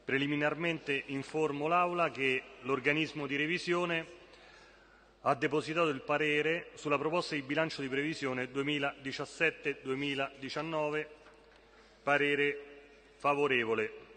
Preliminarmente informo l'Aula che l'organismo di revisione ha depositato il parere sulla proposta di bilancio di previsione 2017-2019, parere favorevole.